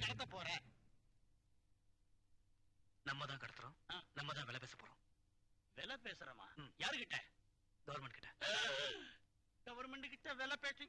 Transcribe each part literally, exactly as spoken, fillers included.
கடத்த போற? நம்ம தான் கடத்துறோம், நம்ம தான் விலை பேச போறோம். விலை பேசுறமா? யாருகிட்ட? கவர்மெண்ட் கிட்ட. கவர்மெண்ட் கிட்ட விலை பேசி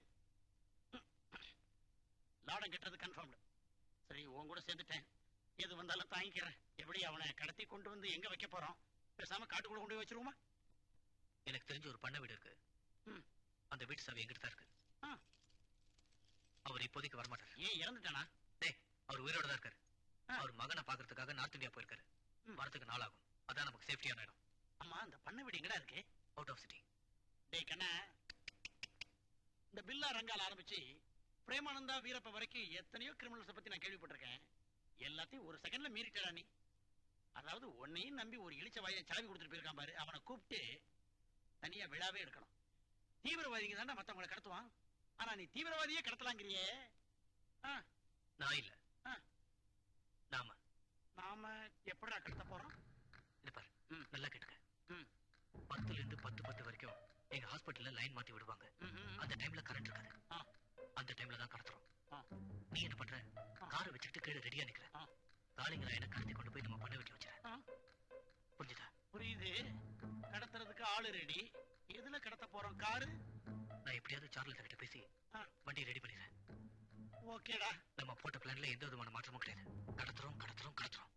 லாடம் கெட்டது கன்ஃபார்ம்டு. சரி, உன் கூட சேர்ந்துட்டேன், எது வந்தாலும் தாங்கிக்கிறேன். எப்படி அவனை கடத்தி கொண்டு வந்து எங்க வைக்க போறோம்? பேசாம காட்டுக்குள்ள கொண்டு போய் வச்சிருவோமா? எனக்கு தெரிஞ்ச ஒரு பண்ண வீடு இருக்கு, அந்த வீட்டு சாவி எங்கிட்ட தான் இருக்கு. அவர் இப்போதைக்கு வரமாட்டார். ஏன், இறந்துட்டானா? டேய், அவர் உயிரோட தான் இருக்காரு. அவர் மகனை பாக்குறதுக்காக நார்த் இந்தியா போயிருக்காரு. வரத்துக்கு நாள் ஆகும். அதான் நமக்கு சேஃப்டியான இடம். ஆமா, அந்த பண்ண வீடு எங்கடா இருக்கு? Out of city. டேய் கண்ணா, இந்த பில்லா ரங்கால ஆரம்பிச்சு பிரேமானந்தா வீரப்ப வரைக்கும் எத்தனையோ கிரிமினல்ஸை பத்தி நான் கேள்விப்பட்டிருக்கேன். எல்லாத்தையும் ஒரு செகண்ட்ல மீறிட்டா நீ. அதாவது உன்னையும் நம்பி ஒரு இழிச்ச வாயை சாவி கொடுத்துட்டு போயிருக்கான் பாரு, அவனை கூப்பிட்டு தனியா விழாவே எடுக்கணும். தீவிரவாதிங்க தானே மத்தவங்களை கடத்துவான், ஆனா நீ தீவிரவாதியே கடத்தலாங்கிறியே. நான் இல்ல, நாம. நாம எப்படா கடத்த போறோம்? பாரு, நல்லா கேட்டுக்க. பத்துல இருந்து பத்து பத்து வரைக்கும் எங்க ஹாஸ்பிட்டல்ல லைன் மாத்தி விடுவாங்க. அந்த டைம்ல கரண்ட் இருக்காது. அந்த டைம்ல தான் கடத்துறோம். நீ என்ன பண்ற? காரை வச்சுட்டு கீழே ரெடியா நிக்கிற. காலிங்க லைனை கடத்தி கொண்டு போய் நம்ம பண்ண வீட்டுல வச்சுற. புரிஞ்சுதா? புரியுது. கடத்துறதுக்கு ஆளு ரெடி. எதுல கடத்த போறோம்? காரு? நான் எப்படியாவது சார்லஸ் கிட்ட பேசி வண்டியை ரெடி பண்ணிடுறேன். ஓகேடா. நம்ம போட்ட பிளான்ல எந்த விதமான மாற்றமும் கிடையாது. கடத்துறோம் கடத்துறோம் கடத்துறோம்.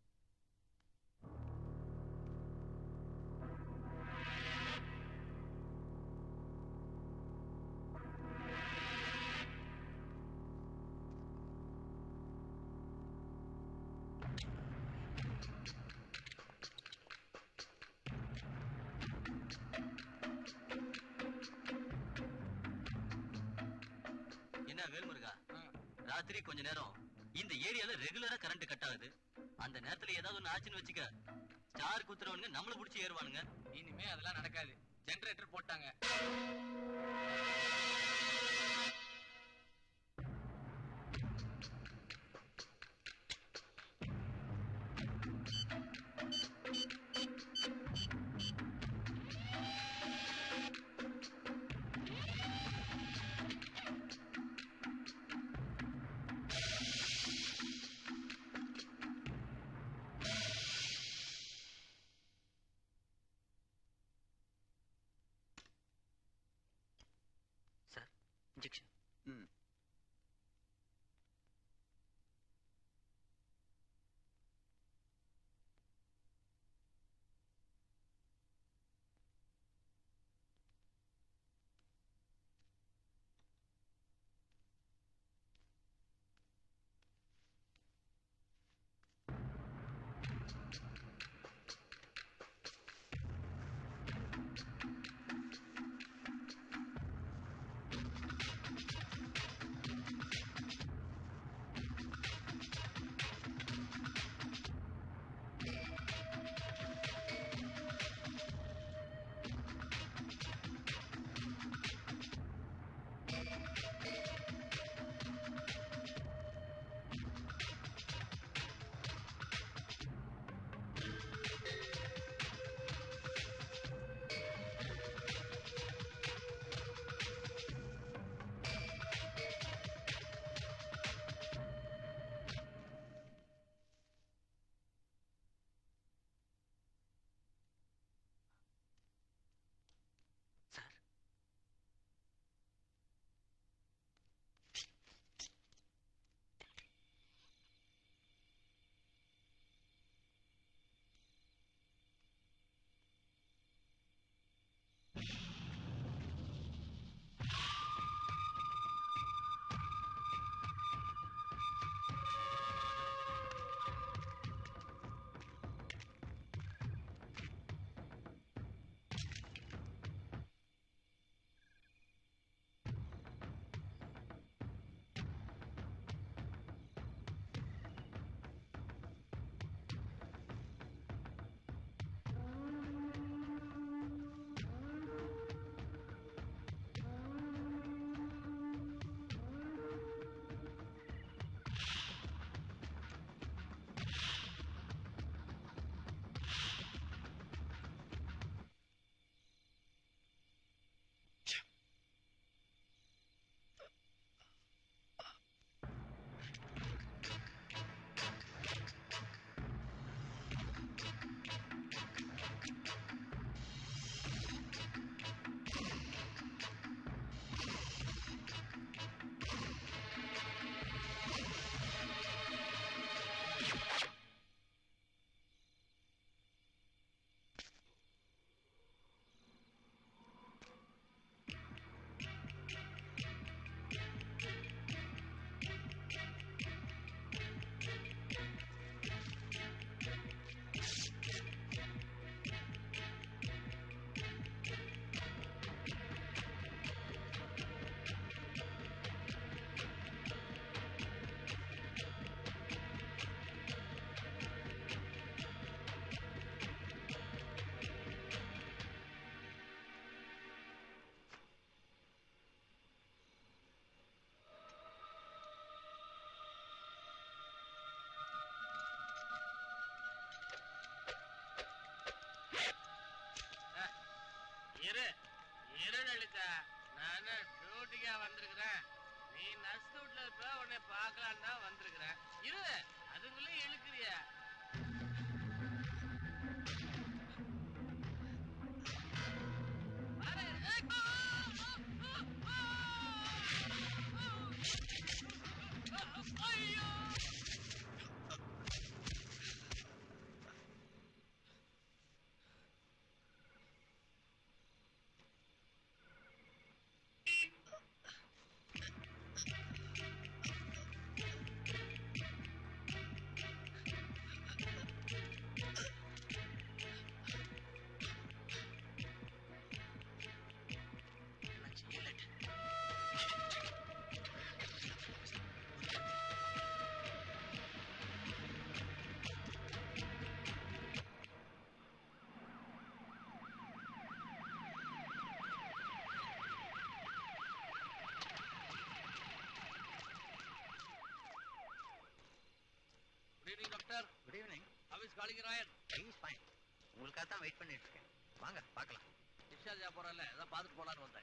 வேல்முருகா, ராத்திரி கொஞ்ச நேரம் இந்த ஏரியால ரெகுலரா கரண்ட் கட் ஆகுது. அந்த நேரத்துல ஏதாவது ஒண்ணு ஆச்சுன்னு வச்சுக்க, ஸ்டார் குத்துறவனுங்க நம்மள புடிச்சு ஏறுவானுங்க. இனிமே அதெல்லாம் நடக்காது. ஜெனரேட்டர் போட்டாங்க. Sir, doctor good evening. How is Kalingarayan? Is fine. உங்களுக்காக தான் வெயிட் பண்ணிட்டு இருக்கேன். வாங்க பார்க்கலாம். டிஸ்சார்ஜ் ஆக போறல அதான் பார்த்துட்டு போலான்னு வந்தேன்.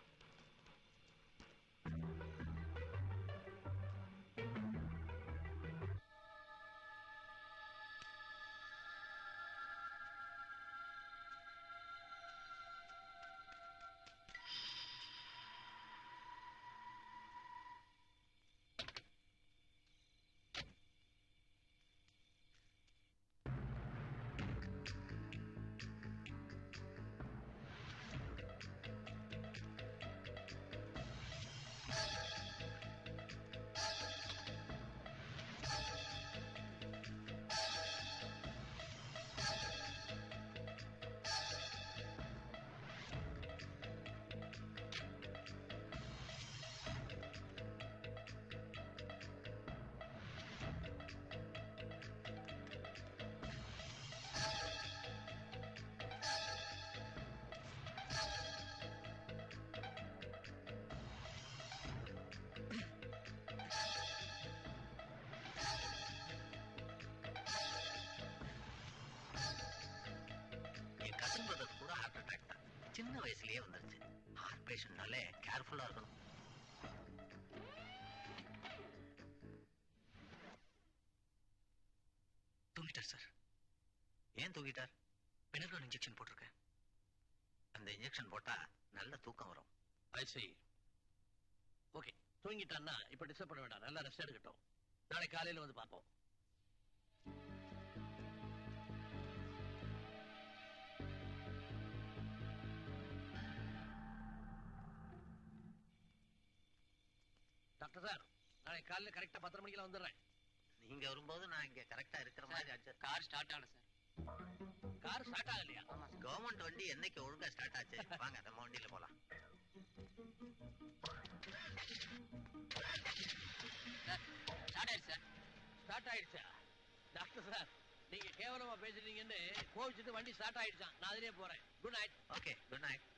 சின்ன வயசுலயே வந்துருச்சு. ஹார்ட் பேஷண்ட்னாலே கேர்ஃபுல்லா இருக்கணும். தூங்கிட்டார் சார். ஏன் தூங்கிட்டார்? பெனட்ரோல் இன்ஜெக்ஷன் போட்டிருக்கேன். அந்த இன்ஜெக்ஷன் போட்டா நல்ல தூக்கம் வரும். ஐ see. ஓகே, தூங்கிட்டான்னா இப்ப டிஸ்டர்ப் பண்ண வேண்டாம். நல்லா ரெஸ்ட் எடுக்கட்டும். நாளை காலையில வந்து பார்ப்போம். டாக்டர் சார், நாளை காலையில கரெக்டா பத்தரை மணிக்கெல்லாம் வந்துடுறேன். நீங்க வரும்போது நான் இங்க கரெக்டா இருக்கிற மாதிரி. கார் ஸ்டார்ட் ஆகல சார். கார் ஸ்டார்ட் ஆகலையா? கவர்மெண்ட் வண்டி என்னைக்கு ஒழுங்கா ஸ்டார்ட் ஆச்சு? வாங்க நம்ம வண்டியில போலாம். ஸ்டார்ட் ஆயிடுச்சு சார். ஸ்டார்ட் ஆயிடுச்சா? டாக்டர் சார், நீங்க கேவலமா பேசுறீங்கன்னு கோவிச்சுட்டு வண்டி ஸ்டார்ட் ஆயிடுச்சான். நான் அதிலே போறேன். Good night. Okay, good night.